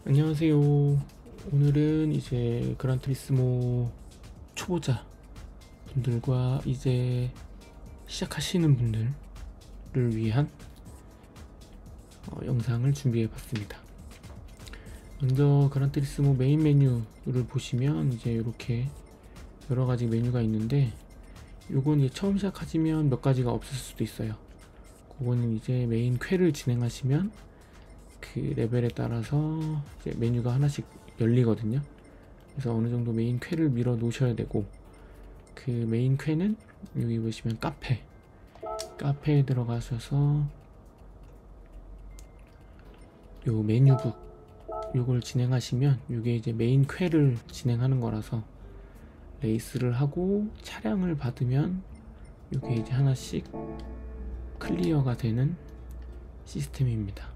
안녕하세요. 오늘은 이제 그란투리스모 초보자 분들과 이제 시작하시는 분들을 위한 영상을 준비해 봤습니다. 먼저 그란투리스모 메인 메뉴를 보시면 이제 이렇게 여러 가지 메뉴가 있는데, 요건 이제 처음 시작하시면 몇 가지가 없을 수도 있어요. 그거는 이제 메인 퀘를 진행하시면 그 레벨에 따라서 이제 메뉴가 하나씩 열리거든요. 그래서 어느 정도 메인 퀘를 밀어 놓으셔야 되고, 그 메인 퀘는 여기 보시면 카페에 들어가셔서 요 메뉴북 요걸 진행하시면, 요게 이제 메인 퀘를 진행하는 거라서 레이스를 하고 차량을 받으면 요게 이제 하나씩 클리어가 되는 시스템입니다.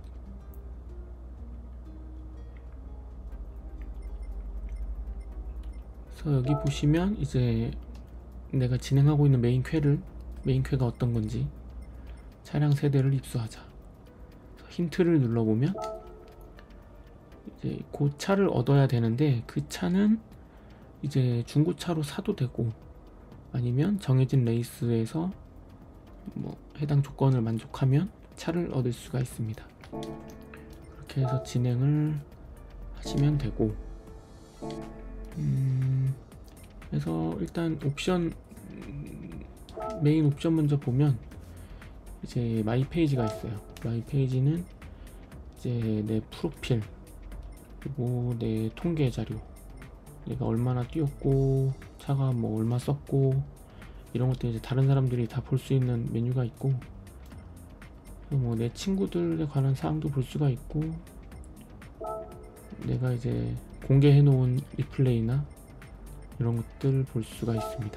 그래서 여기 보시면 이제 내가 진행하고 있는 메인 퀘가 어떤 건지, 차량 세대를 입수하자. 힌트를 눌러보면 이제 그 차를 얻어야 되는데, 그 차는 이제 중고차로 사도 되고, 아니면 정해진 레이스에서 뭐 해당 조건을 만족하면 차를 얻을 수가 있습니다. 그렇게 해서 진행을 하시면 되고, 그래서 일단 옵션, 메인 옵션 먼저 보면 이제 마이 페이지가 있어요. 마이 페이지는 이제 내 프로필, 그리고 내 통계 자료, 내가 얼마나 뛰었고 차가 뭐 얼마 썼고 이런 것들 이제 다른 사람들이 다 볼 수 있는 메뉴가 있고, 뭐 내 친구들에 관한 사항도 볼 수가 있고, 내가 이제 공개해 놓은 리플레이나 이런 것들 볼 수가 있습니다.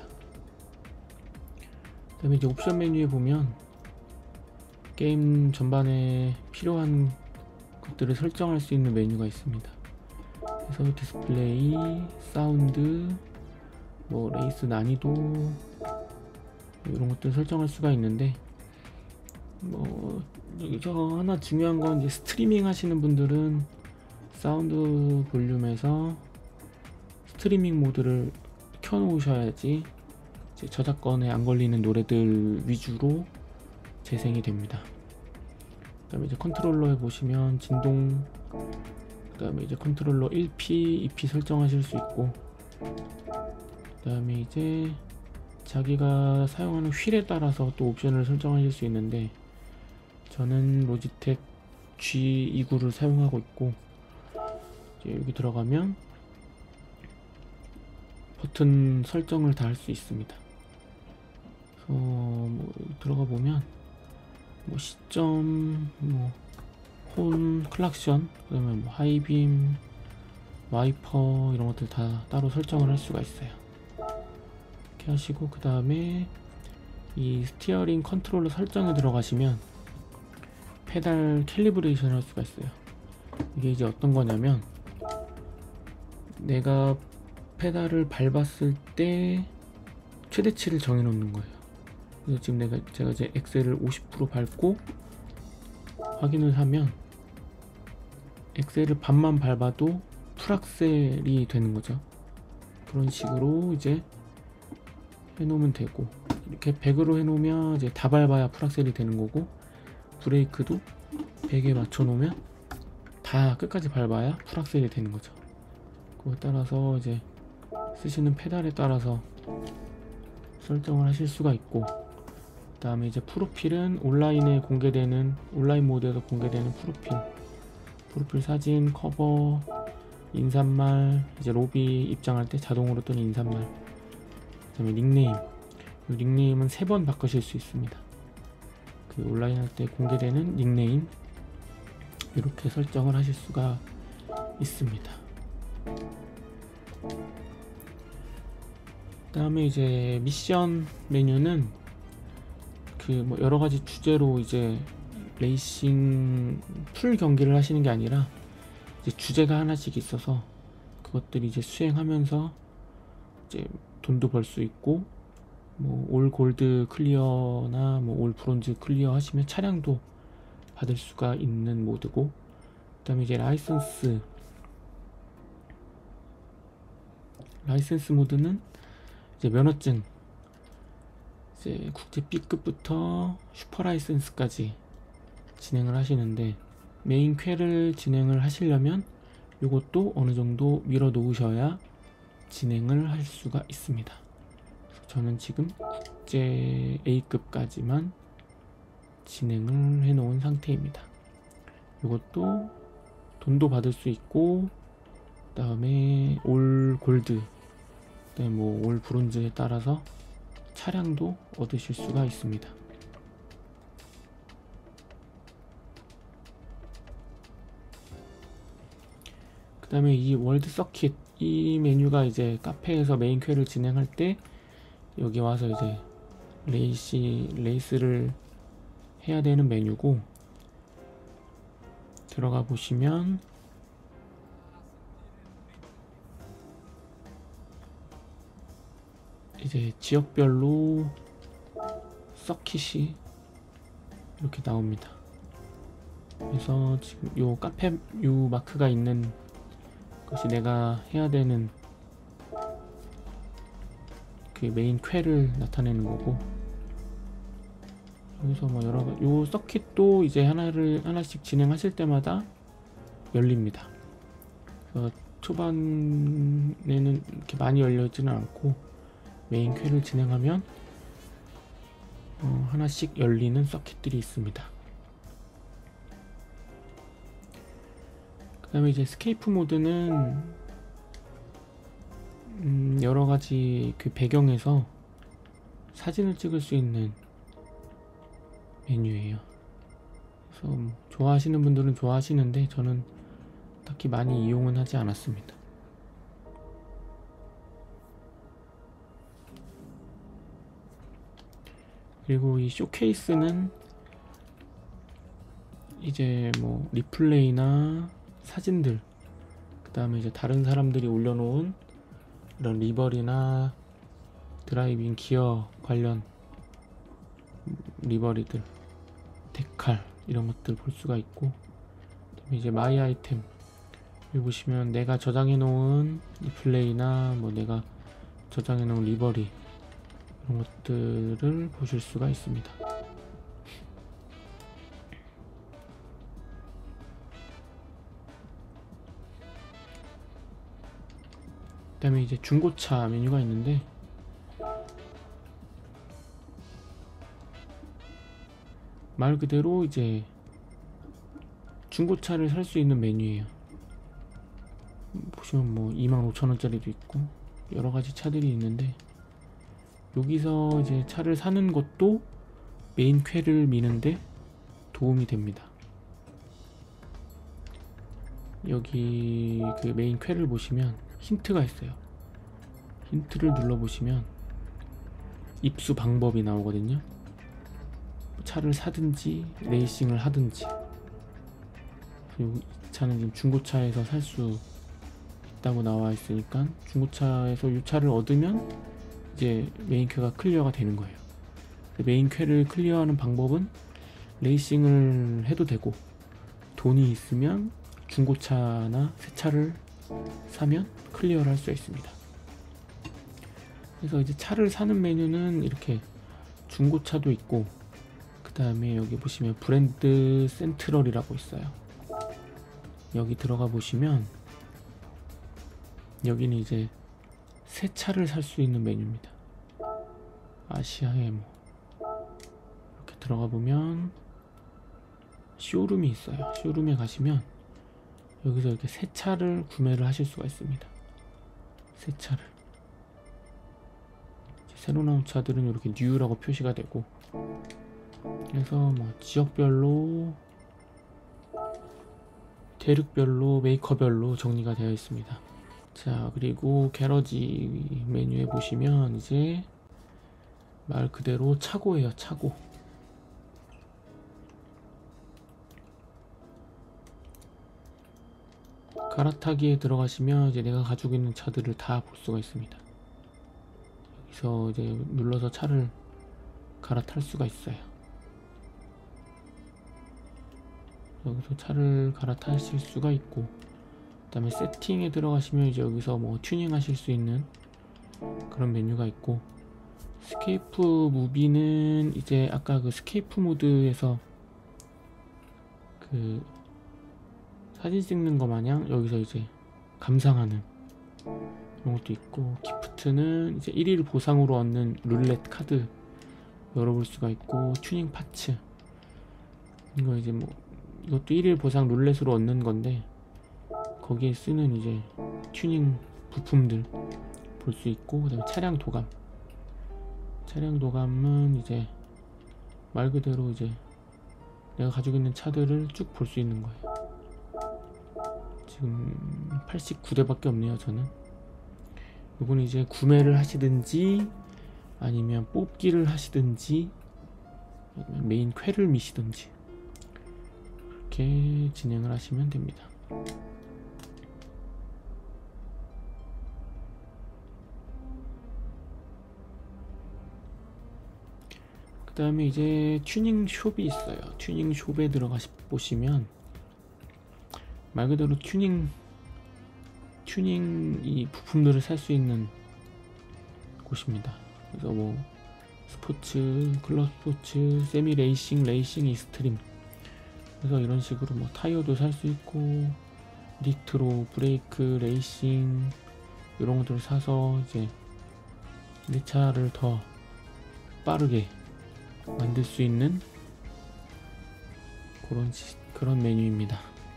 그 다음에 이제 옵션 메뉴에 보면 게임 전반에 필요한 것들을 설정할 수 있는 메뉴가 있습니다. 그래서 디스플레이, 사운드, 뭐 레이스 난이도 이런 것들 설정할 수가 있는데, 뭐 여기서 하나 중요한 건 이제 스트리밍 하시는 분들은 사운드 볼륨에서 스트리밍 모드를 켜 놓으셔야지 이제 저작권에 안 걸리는 노래들 위주로 재생이 됩니다. 그 다음에 이제 컨트롤러에 보시면 진동, 그 다음에 이제 컨트롤러 1P, 2P 설정하실 수 있고, 그 다음에 이제 자기가 사용하는 휠에 따라서 또 옵션을 설정하실 수 있는데, 저는 로지텍 G29를 사용하고 있고, 이제 여기 들어가면 버튼 설정을 다 할 수 있습니다. 그래서 뭐 들어가 보면 뭐 시점, 뭐 혼, 클락션, 그다음에 뭐 하이빔, 와이퍼 이런 것들 다 따로 설정을 할 수가 있어요. 이렇게 하시고, 그 다음에 이 스티어링 컨트롤러 설정에 들어가시면 페달 캘리브레이션 할 수가 있어요. 이게 이제 어떤 거냐면, 내가 페달을 밟았을 때 최대치를 정해 놓는 거예요. 그래서 지금 제가 이제 엑셀을 50% 밟고 확인을 하면 엑셀을 반만 밟아도 풀악셀이 되는 거죠. 그런 식으로 이제 해놓으면 되고, 이렇게 100으로 해놓으면 이제 다 밟아야 풀악셀이 되는 거고, 브레이크도 100에 맞춰 놓으면 다 끝까지 밟아야 풀악셀이 되는 거죠. 그거에 따라서 이제 쓰시는 페달에 따라서 설정을 하실 수가 있고, 그 다음에 이제 프로필은 온라인 모드에서 공개되는 프로필 사진, 커버, 인사말, 이제 로비 입장할 때 자동으로 뜨는 인사말, 그 다음에 닉네임, 이 닉네임은 3번 바꾸실 수 있습니다. 그 온라인 할 때 공개되는 닉네임 이렇게 설정을 하실 수가 있습니다. 그 다음에 이제 미션 메뉴는 그 뭐 여러가지 주제로 이제 레이싱 풀 경기를 하시는 게 아니라 이제 주제가 하나씩 있어서 그것들이 이제 수행하면서 이제 돈도 벌 수 있고, 뭐 올 골드 클리어나 뭐 올 브론즈 클리어 하시면 차량도 받을 수가 있는 모드고, 그 다음에 이제 라이센스 모드는 이제 면허증, 이제 국제 B급부터 슈퍼 라이센스까지 진행을 하시는데, 메인 퀘를 진행을 하시려면 이것도 어느 정도 밀어 놓으셔야 진행을 할 수가 있습니다. 저는 지금 국제 A급까지만 진행을 해 놓은 상태입니다. 이것도 돈도 받을 수 있고, 그 다음에 올 골드, 그 다음에 뭐 올 브론즈에 따라서 차량도 얻으실 수가 있습니다. 그 다음에 이 월드 서킷, 이 메뉴가 이제 카페에서 메인 퀘를 진행할 때 여기 와서 이제 레이스를 해야 되는 메뉴고, 들어가 보시면 이제 지역별로 서킷이 이렇게 나옵니다. 그래서 지금 요 카페 요 마크가 있는 것이 내가 해야 되는 그 메인 퀘를 나타내는 거고, 여기서 뭐 요 서킷도 이제 하나씩 진행하실 때마다 열립니다. 그래서 초반에는 이렇게 많이 열려있지는 않고, 메인 퀘를 진행하면 하나씩 열리는 서킷들이 있습니다. 그 다음에 이제 스케이프 모드는 여러가지 그 배경에서 사진을 찍을 수 있는 메뉴예요. 그래서 좋아하시는 분들은 좋아하시는데 저는 딱히 많이 이용은 하지 않았습니다. 그리고 이 쇼케이스는 이제 뭐 리플레이나 사진들, 그 다음에 이제 다른 사람들이 올려놓은 이런 리버리나 드라이빙 기어 관련 리버리들, 데칼 이런 것들 볼 수가 있고, 그다음에 이제 마이 아이템, 여기 보시면 내가 저장해 놓은 리플레이나 뭐 내가 저장해 놓은 리버리 이런 것들을 보실 수가 있습니다. 그 다음에 이제 중고차 메뉴가 있는데, 말 그대로 이제 중고차를 살 수 있는 메뉴예요. 보시면 뭐 25,000원짜리도 있고 여러가지 차들이 있는데, 여기서 이제 차를 사는 것도 메인 퀘를 미는데 도움이 됩니다. 여기 그 메인 퀘를 보시면 힌트가 있어요. 힌트를 눌러보시면 입수 방법이 나오거든요. 차를 사든지 레이싱을 하든지. 그리고 이 차는 지금 중고차에서 살 수 있다고 나와 있으니까 중고차에서 이 차를 얻으면 이제 메인 퀘가 클리어가 되는 거예요. 메인 퀘를 클리어하는 방법은 레이싱을 해도 되고, 돈이 있으면 중고차나 새 차를 사면 클리어를 할 수 있습니다. 그래서 이제 차를 사는 메뉴는 이렇게 중고차도 있고, 그 다음에 여기 보시면 브랜드 센트럴이라고 있어요. 여기 들어가 보시면 여기는 이제 새 차를 살 수 있는 메뉴입니다. 아시아에 뭐 이렇게 들어가 보면 쇼룸이 있어요. 쇼룸에 가시면 여기서 이렇게 새 차를 구매를 하실 수가 있습니다. 새 차를 새로 나온 차들은 이렇게 뉴라고 표시가 되고, 그래서 뭐 지역별로, 대륙별로, 메이커별로 정리가 되어 있습니다. 자, 그리고 게러지 메뉴에 보시면 이제 말 그대로 차고예요. 차고. 갈아타기에 들어가시면 이제 내가 가지고 있는 차들을 다 볼 수가 있습니다. 여기서 이제 눌러서 차를 갈아탈 수가 있어요. 여기서 차를 갈아타실 수가 있고, 그 다음에 세팅에 들어가시면 이제 여기서 뭐 튜닝 하실 수 있는 그런 메뉴가 있고, 스케이프 무비는 이제 아까 그 스케이프 모드에서 그 사진 찍는 거 마냥 여기서 이제 감상하는 이런 것도 있고, 기프트는 이제 1일 보상으로 얻는 룰렛 카드 열어볼 수가 있고, 튜닝 파츠 이거 이제 뭐 이것도 1일 보상 룰렛으로 얻는 건데 거기에 쓰는 이제 튜닝 부품들 볼 수 있고, 그 다음에 차량 도감은 이제 말 그대로 이제 내가 가지고 있는 차들을 쭉 볼 수 있는 거예요. 지금 89대밖에 없네요. 저는 이건 이제 구매를 하시든지 아니면 뽑기를 하시든지 아니면 메인 퀘를 미시든지 이렇게 진행을 하시면 됩니다. 그 다음에 이제 튜닝 숍이 있어요. 튜닝 숍에 들어가시 보시면 말 그대로 튜닝 이 부품들을 살 수 있는 곳입니다. 그래서 뭐 스포츠, 클럽 스포츠, 세미 레이싱, 레이싱 익스트림, 그래서 이런 식으로 뭐 타이어도 살 수 있고, 니트로, 브레이크, 레이싱 이런 것들을 사서 이제 내 차를 더 빠르게 만들 수 있는 그런 메뉴입니다.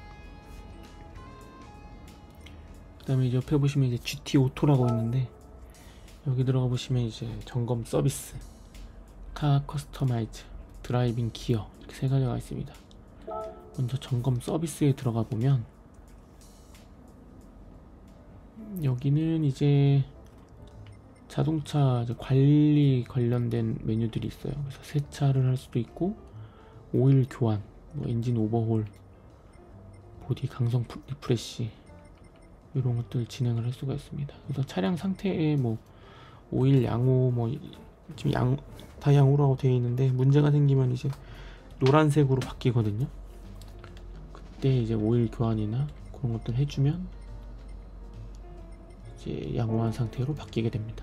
그 다음에 옆에 보시면 이제 GT 오토라고 있는데, 여기 들어가 보시면 이제 점검 서비스, 카 커스터마이즈, 드라이빙 기어 이렇게 세 가지가 있습니다. 먼저 점검 서비스에 들어가 보면 여기는 이제 자동차 이제 관리 관련된 메뉴들이 있어요. 그래서 세차를 할 수도 있고, 오일 교환, 뭐 엔진 오버홀, 보디 강성 리프레시 이런 것들 진행을 할 수가 있습니다. 그래서 차량 상태에 뭐 오일 양호, 뭐 지금 다 양호라고 되어 있는데 문제가 생기면 이제 노란색으로 바뀌거든요. 그때 이제 오일 교환이나 그런 것들 해주면 이제 양호한 상태로 바뀌게 됩니다.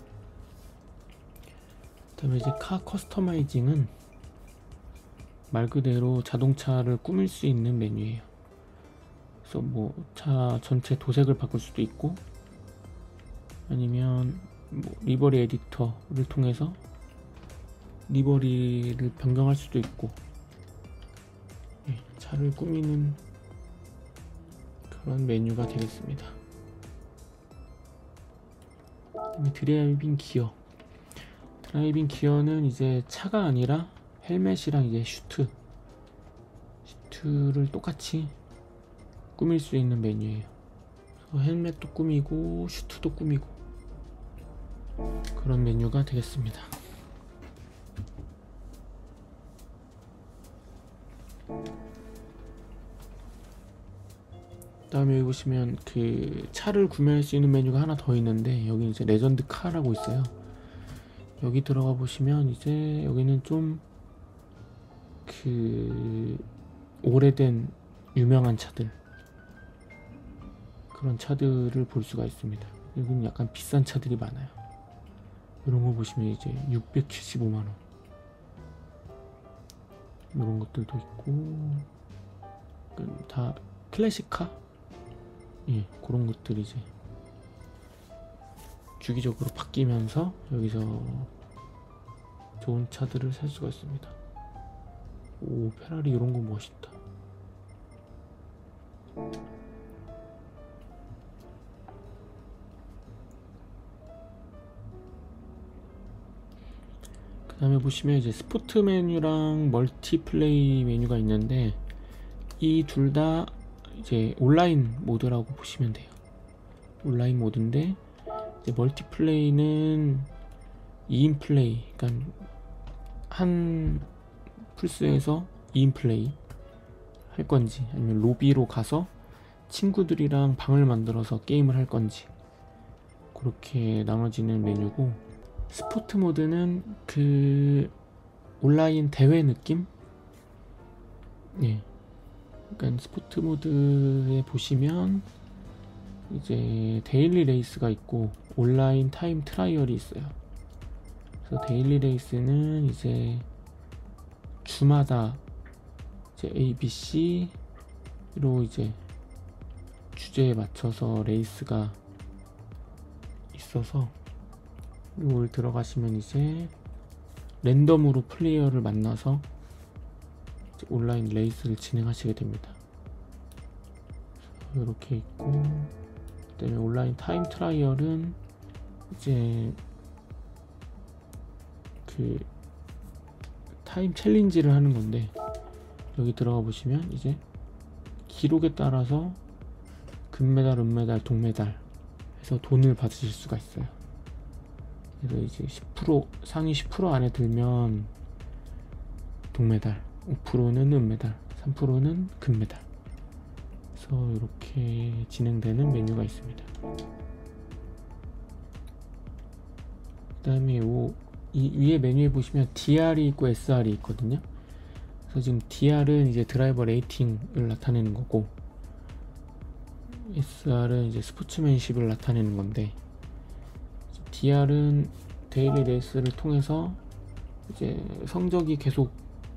그 다음에 이제 카 커스터마이징은 말 그대로 자동차를 꾸밀 수 있는 메뉴예요. 그래서 뭐 차 전체 도색을 바꿀 수도 있고, 아니면 뭐 리버리 에디터를 통해서 리버리를 변경할 수도 있고, 차를 꾸미는 그런 메뉴가 되겠습니다. 그다음에 드라이빙 기어는 이제 차가 아니라 헬멧이랑 이제 슈트를 똑같이 꾸밀 수 있는 메뉴예요. 헬멧도 꾸미고 슈트도 꾸미고 그런 메뉴가 되겠습니다. 다음에 여기 보시면 그 차를 구매할 수 있는 메뉴가 하나 더 있는데, 여기 이제 레전드 카라고 있어요. 여기 들어가 보시면 이제 여기는 좀 그 오래된 유명한 차들, 그런 차들을 볼 수가 있습니다. 여기는 약간 비싼 차들이 많아요. 이런 거 보시면 이제 675만원 이런 것들도 있고, 다 클래식카? 예, 그런 것들이 이제 주기적으로 바뀌면서 여기서 좋은 차들을 살 수가 있습니다. 오, 페라리 이런 거 멋있다. 그 다음에 보시면 이제 스포트 메뉴랑 멀티플레이 메뉴가 있는데, 이 둘 다 이제 온라인 모드라고 보시면 돼요. 온라인 모드인데, 이제 멀티플레이는 2인 플레이, 그러니까 한 플스에서 2인 플레이 할 건지, 아니면 로비로 가서 친구들이랑 방을 만들어서 게임을 할 건지, 그렇게 나눠지는 메뉴고, 스포트 모드는 그 온라인 대회 느낌? 예, 그러니까 스포츠 모드에 보시면 이제 데일리 레이스가 있고 온라인 타임 트라이얼이 있어요. 그래서 데일리 레이스는 이제 주마다 이제 ABC로 이제 주제에 맞춰서 레이스가 있어서 이걸 들어가시면 이제 랜덤으로 플레이어를 만나서 이제 온라인 레이스를 진행하시게 됩니다. 이렇게 있고, 그다음에 온라인 타임 트라이얼은 이제 그 타임 챌린지를 하는 건데, 여기 들어가 보시면 이제 기록에 따라서 금메달, 은메달, 동메달 해서 돈을 받으실 수가 있어요. 그래서 이제 10% 상위 10% 안에 들면 동메달, 5%는 은메달, 3%는 금메달. 그래서 이렇게 진행되는 메뉴가 있습니다. 그 다음에 이 위에 메뉴에 보시면 DR이 있고 SR이 있거든요. 그래서 지금 DR은 이제 드라이버 레이팅을 나타내는 거고, SR은 이제 스포츠맨십을 나타내는 건데, DR은 데일리 레이스를 통해서 이제 성적이 계속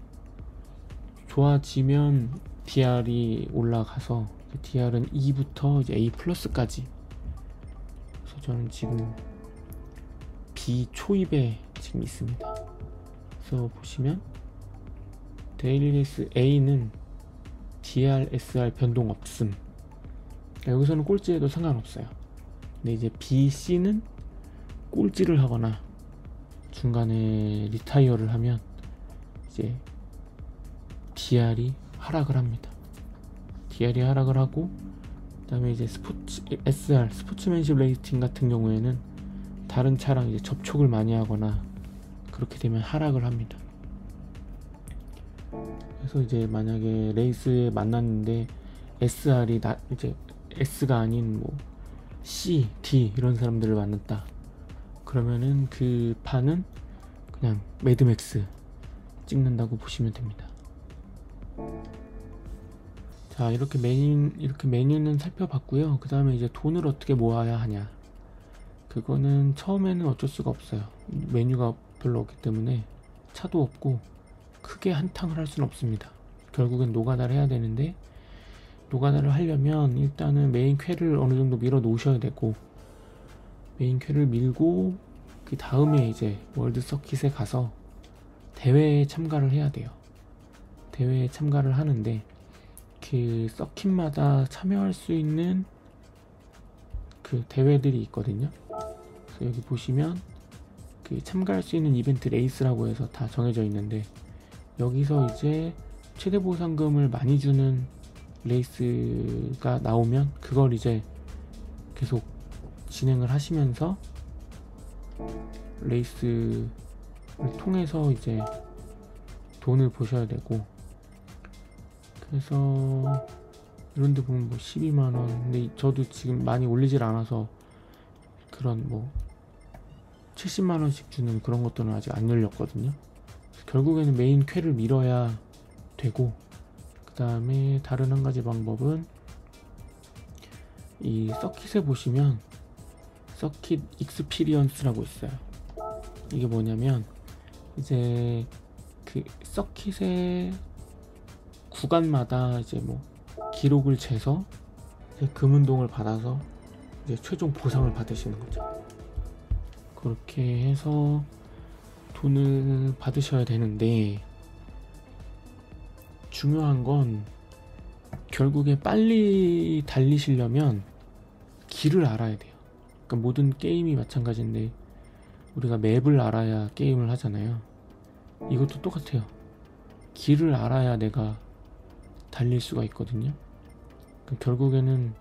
좋아지면 DR이 올라가서, DR은 E부터 이제 A 플러스까지. 그래서 저는 지금 B 초입에 지금 있습니다. 그래서 보시면 데일리 레이스 A는 DR, SR 변동 없음. 여기서는 꼴찌해도 상관없어요. 근데 이제 B, C는 꼴찌를 하거나 중간에 리타이어를 하면 이제 DR이 하락을 합니다. DR이 하락을 하고, 그 다음에 이제 SR, 스포츠맨십 레이팅 같은 경우에는 다른 차랑 이제 접촉을 많이 하거나 그렇게 되면 하락을 합니다. 그래서 이제 만약에 레이스에 만났는데 SR이 이제 S가 아닌 뭐 C, D 이런 사람들을 만났다. 그러면은 그 판은 그냥 매드맥스 찍는다고 보시면 됩니다. 자, 이렇게 메뉴는 살펴봤고요. 그 다음에 이제 돈을 어떻게 모아야 하냐. 그거는 처음에는 어쩔 수가 없어요. 메뉴가 별로 없기 때문에 차도 없고 크게 한탕을 할 수는 없습니다. 결국엔 노가다를 해야 되는데, 노가다를 하려면 일단은 메인 퀘를 어느 정도 밀어 놓으셔야 되고, 메인 퀘를 밀고 그 다음에 이제 월드 서킷에 가서 대회에 참가를 해야 돼요. 대회에 참가를 하는데 그 서킷마다 참여할 수 있는 그 대회들이 있거든요. 그래서 여기 보시면 그 참가할 수 있는 이벤트 레이스라고 해서 다 정해져 있는데, 여기서 이제 최대 보상금을 많이 주는 레이스가 나오면 그걸 이제 계속 진행을 하시면서 레이스를 통해서 이제 돈을 버셔야 되고, 그래서 이런데 보면 뭐 12만원, 근데 저도 지금 많이 올리질 않아서 그런 뭐 70만원씩 주는 그런 것들은 아직 안 열렸거든요. 결국에는 메인 퀘를 밀어야 되고, 그 다음에 다른 한 가지 방법은 이 서킷에 보시면 서킷 익스피리언스라고 있어요. 이게 뭐냐면 이제 그 서킷의 구간마다 이제 뭐 기록을 재서 이제 금운동을 받아서 이제 최종 보상을 받으시는 거죠. 그렇게 해서 돈을 받으셔야 되는데, 중요한 건 결국에 빨리 달리시려면 길을 알아야 돼요. 그러니까 모든 게임이 마찬가지인데 우리가 맵을 알아야 게임을 하잖아요. 이것도 똑같아요. 길을 알아야 내가 달릴 수가 있거든요. 그러니까 결국에는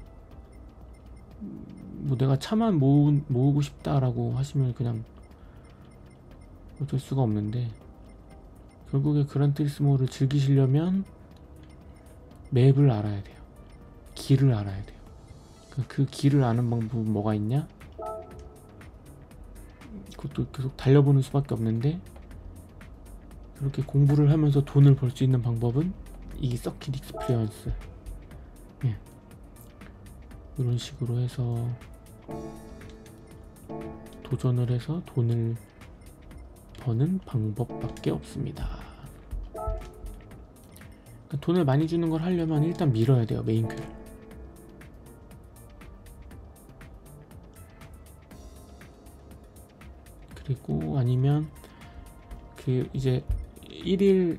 뭐 내가 차만 모으고 싶다라고 하시면 그냥 어쩔 수가 없는데, 결국에 그란투리스모를 즐기시려면 맵을 알아야 돼요. 길을 알아야 돼요. 그 길을 아는 방법은 뭐가 있냐? 그것도 계속 달려보는 수밖에 없는데, 그렇게 공부를 하면서 돈을 벌 수 있는 방법은 이 서킷 익스피리언스, 예. 이런 식으로 해서 도전을 해서 돈을 버는 방법밖에 없습니다. 그러니까 돈을 많이 주는 걸 하려면 일단 밀어야 돼요, 메인 큐를. 그리고 아니면 그 이제 1일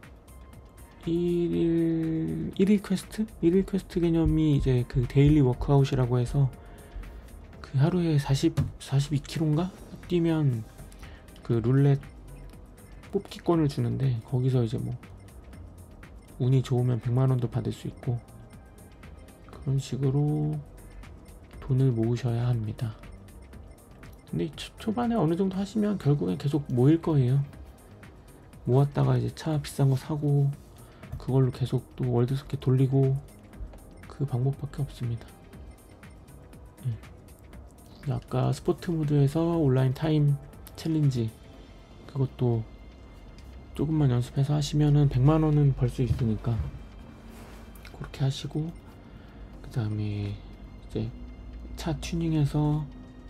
퀘스트? 1일 퀘스트 개념이 이제 그 데일리 워크아웃이라고 해서 그 하루에 42km인가? 뛰면 그 룰렛 뽑기권을 주는데, 거기서 이제 뭐 운이 좋으면 100만원도 받을 수 있고, 그런 식으로 돈을 모으셔야 합니다. 근데 초반에 어느 정도 하시면 결국엔 계속 모일 거예요. 모았다가 이제 차 비싼 거 사고, 그걸로 계속 또 월드스케 돌리고, 그 방법밖에 없습니다. 아까 스포트 모드에서 온라인 타임 챌린지, 그것도 조금만 연습해서 하시면은 100만원은 벌 수 있으니까 그렇게 하시고, 그 다음에 이제 차 튜닝해서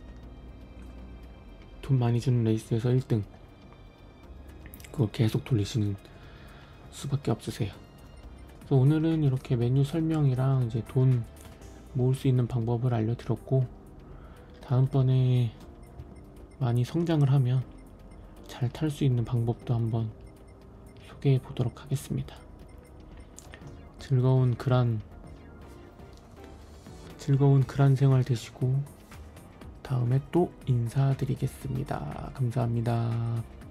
돈 많이 주는 레이스에서 1등, 그거 계속 돌리시는 수밖에 없으세요. 그래서 오늘은 이렇게 메뉴 설명이랑 이제 돈 모을 수 있는 방법을 알려드렸고, 다음번에 많이 성장을 하면 잘 탈 수 있는 방법도 한번 소개해 보도록 하겠습니다. 즐거운 그란 생활 되시고 다음에 또 인사드리겠습니다. 감사합니다.